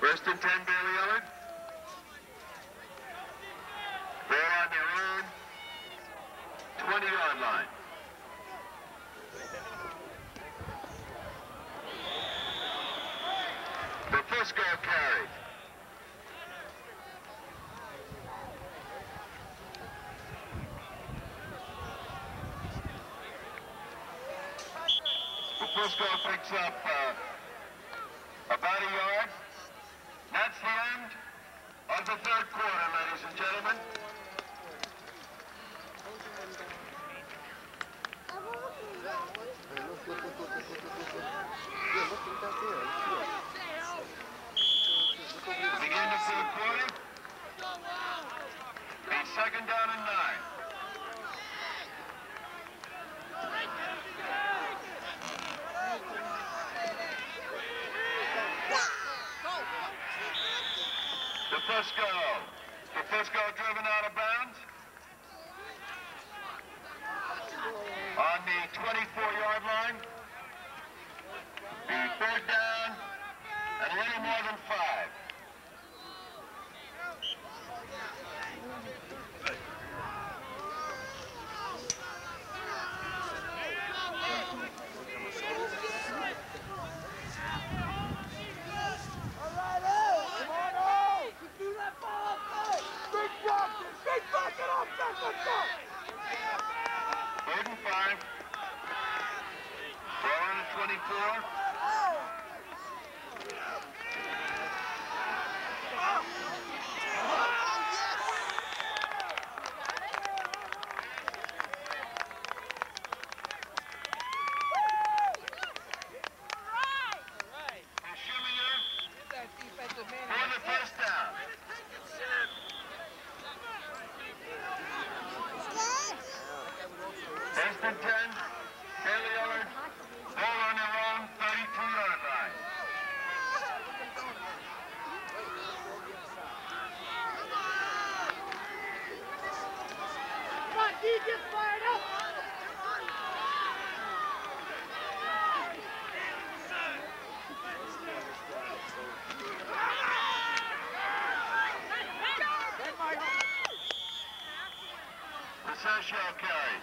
First and 10, Bayley-Ellard. Ball on their own 20-yard line. The first goal carried. The first goal picks up about a yard. That's the end of the third quarter, ladies and gentlemen. Begin the third quarter. It's second down and 9. The first goal driven out of bounds on the 24-yard line. The third down and a little more than 5. Third and 5. Ball on the 24. For the first down. First and 10, Bayley-Ellard, ball on their own 32-yard line. Come on, D, get fired up! The Social carries.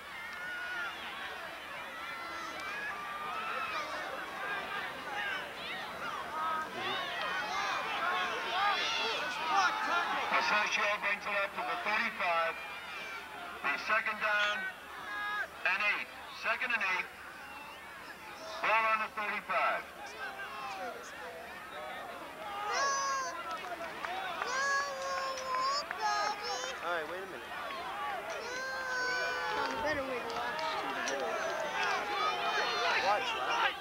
Asensio brings it up to the 35. The second down and 8. Second and 8. Ball on the 35. All right, wait a minute. Better way to watch. Watch that.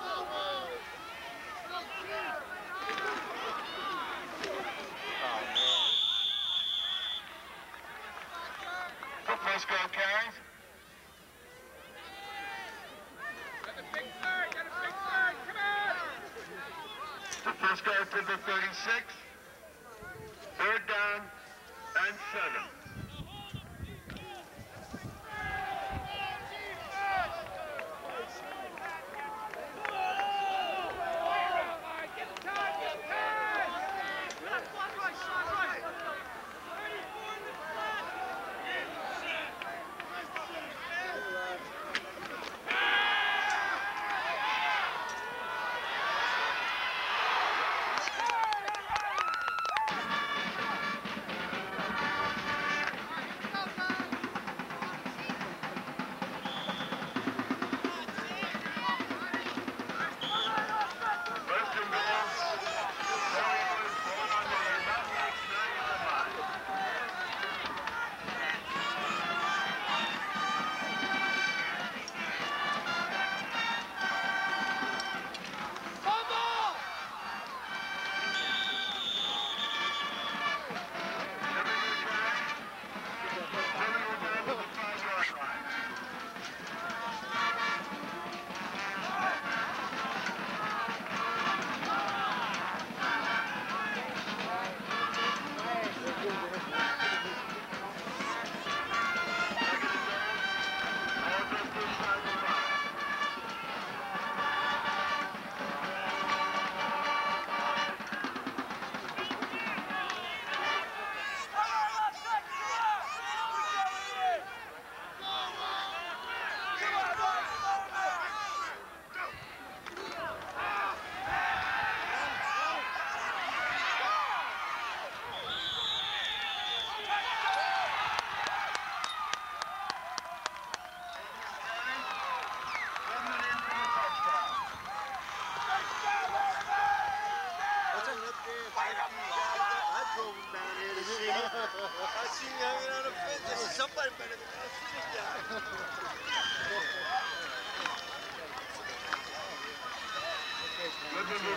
The first goal carries. Got a big third, come on! The first goal to the 36. Third down and 7.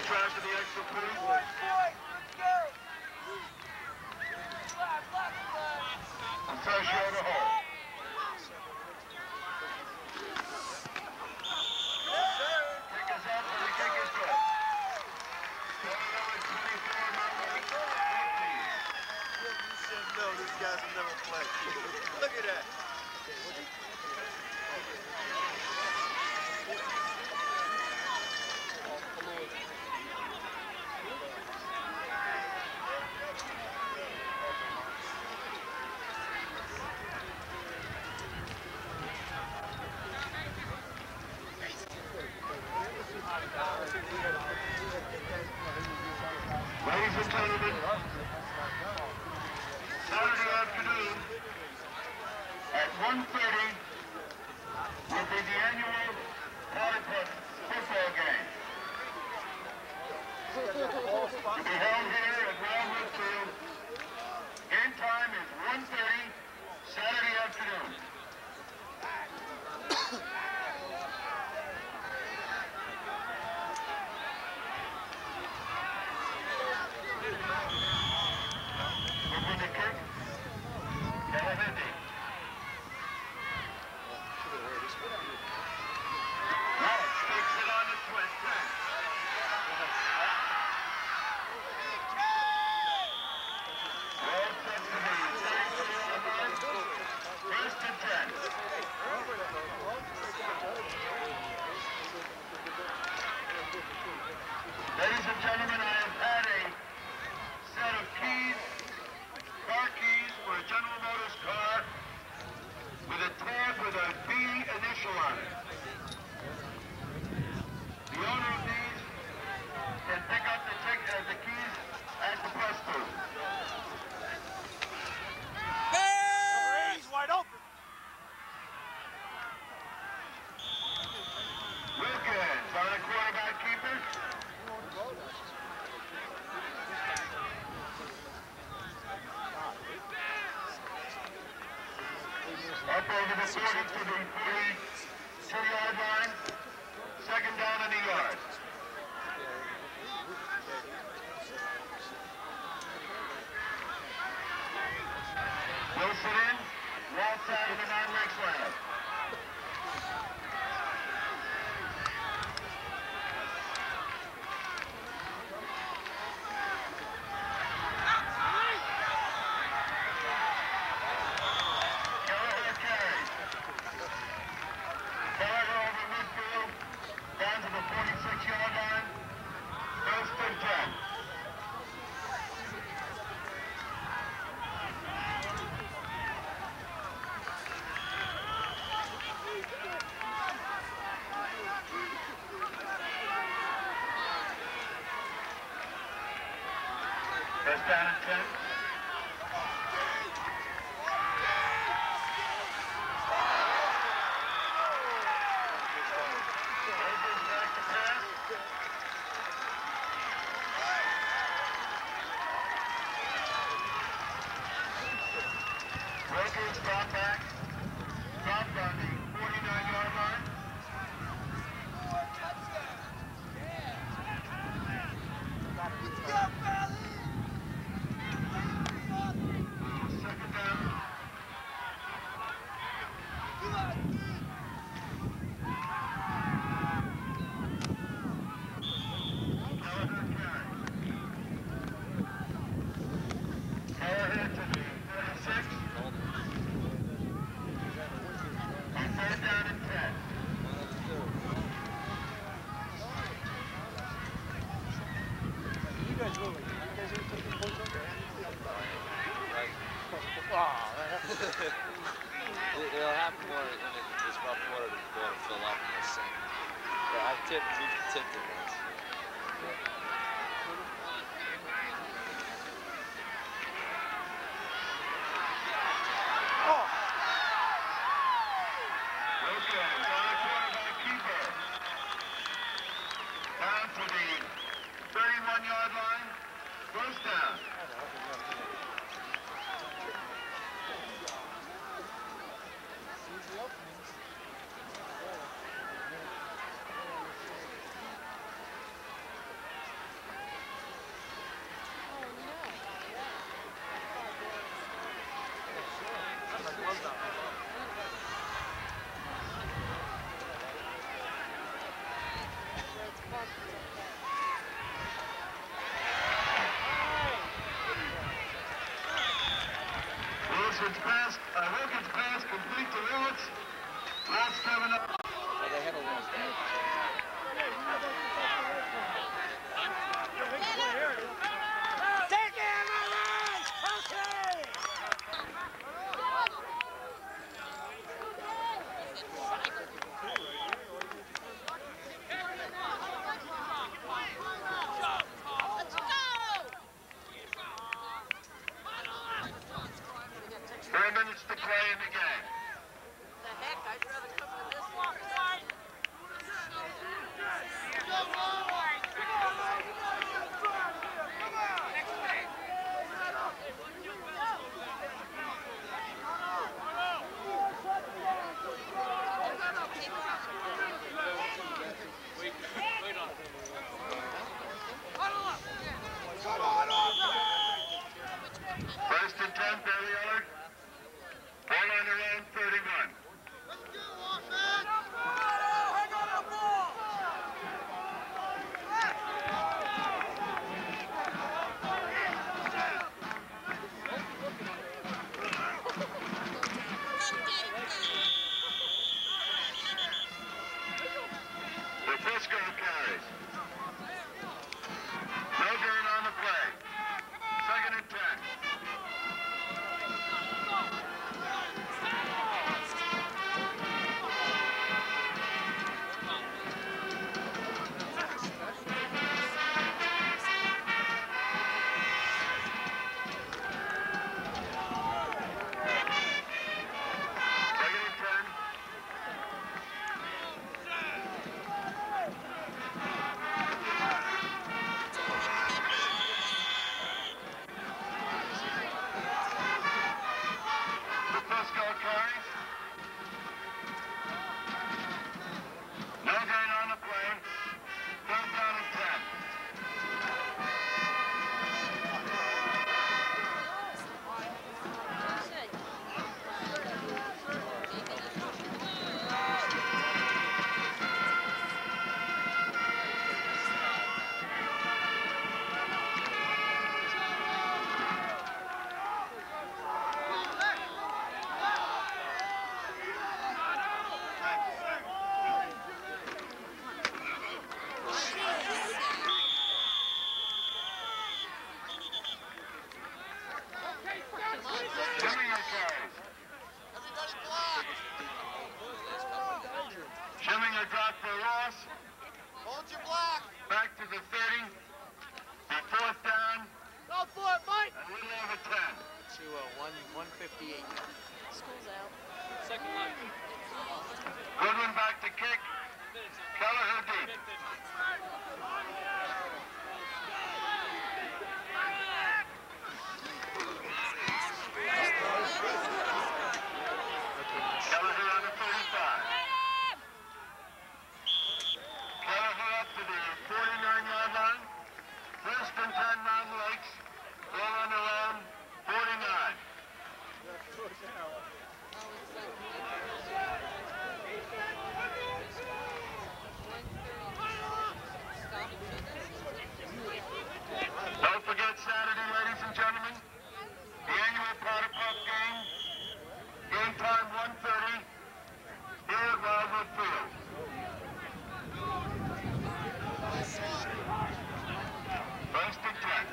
try for the extra point. And first show to hold. Kick is up and the kick is good. Number 24, number 14. You said no, these guys will never play. Look at that. Ladies and gentlemen, Saturday afternoon at 1:30 will be the annual Platypus football game. To be held here at Wildwood Field. Game time is 1:30 Saturday afternoon. Moving the kick. Callahandy. Wallace takes it on the twist. Well set to be. First and 10. Ladies and gentlemen, I have had a set of keys, car keys for a General Motors car with a tag with a B initial on it. The owner of these can pick up the keys at the press booth. He's wide open. Wilkins on the quarterback keeper. Up over the 40 to the 42-yard line. Second down and a yard. Wilson in. Waltz out of the non-leg slam. First down and 10. Rogers back to pass. Rogers drop back. Dropped on the 49-yard line. Second down. Callahan to the 36. On third down and 10. You guys really? You guys ain't taking points over? It'll happen when it's rough water to go to fill up in the sink. Yeah, I've tipped it once. Oh! Wilkins on the quarterback keeper. Down to the 31-yard line. First down. Wilkins pass, complete to Lewis. Last coming up. Well, they had a little bit. Take it, Ryan! Okay! Let's go! 4 minutes to play in the game. The heck, I'd rather come to this one. First and 10, Bayley-Ellard. Ball on around 31. The Frisco carries. No gain on the play. Second and 10. No gain on the play. Third down and 10. Shimming a drop for a loss. Hold your block. Back to the 30. The fourth down. Go for it, Mike! A little over 10. To 158. School's out. Second line. Goodwin back to kick. Kelleher deep. Kelleher on the 35. Kelleher up to the 49-yard line. First and 10 Mountain Lakes. Ball on their own, 49. Don't forget Saturday, ladies and gentlemen, the annual Powder Puff game. Game time 1:30 here at Wildwood Field. First and 10.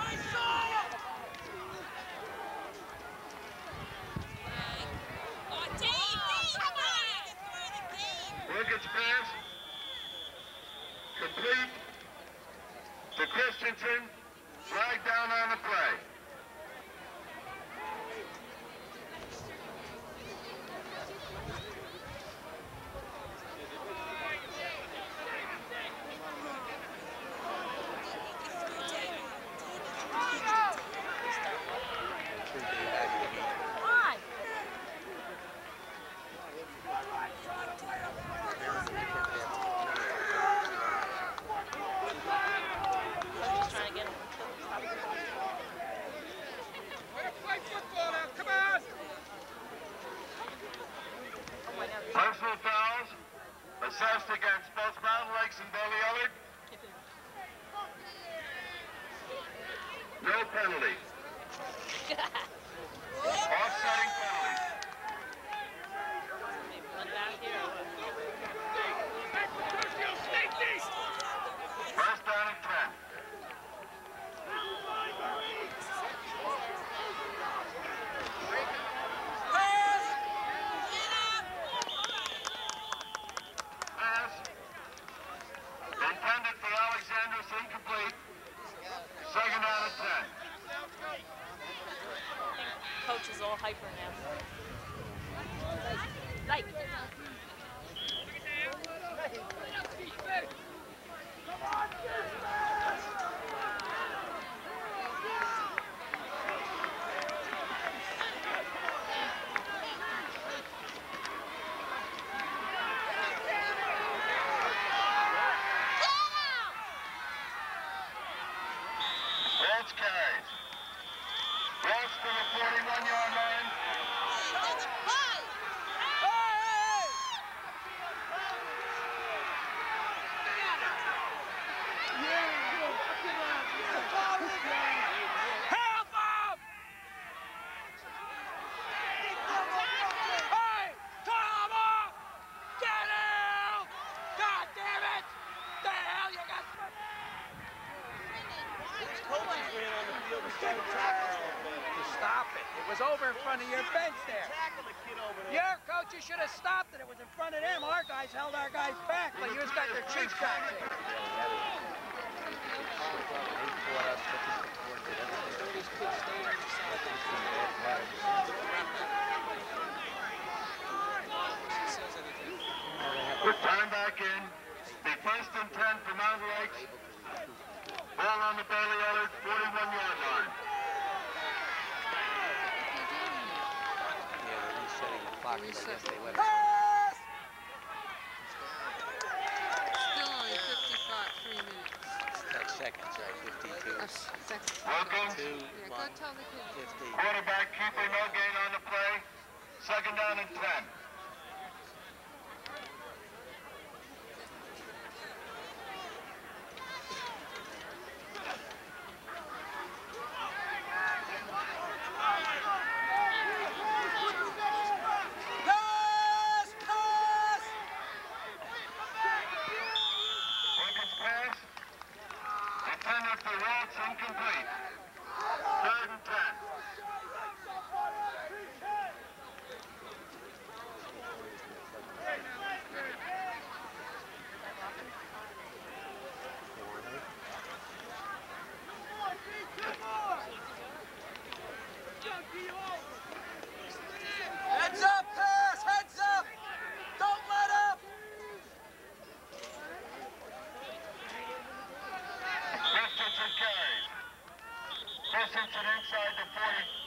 Wilkins pass. Complete to Christensen. Flag down on the play. Andrus incomplete. Second down and 10. Coach is all hyper now. Like. Rhodes carries. Rhodes to the 41-yard line. Help him! Hey! Come on! Get out! God damn it! The hell you got? His coaches ran on the field and started tackling him. Stop it. It was over in front of your bench there. Tackle the kid over there. Your coaches should have stopped it. It was in front of them. Our guys held our guys back, but you just got their cheeks back there. Time back in. The first and 10 for Mountain Lakes. Ball on the Bayley-Ellard 41-yard line. Yeah, they're resetting the clock, but I guess they let us. Still only 55, 3 minutes. Like seconds, right? 52. Seconds. Welcome. 2, Yeah, go 1, tell the kids. 50. Quarterback keeper, no gain on the play. Second down and 10. Wilkins pass. Intended for Rhodes, incomplete. Third and 10. Heads up, pass! Heads up! Don't let up! Christensen carries. Christensen inside the 40.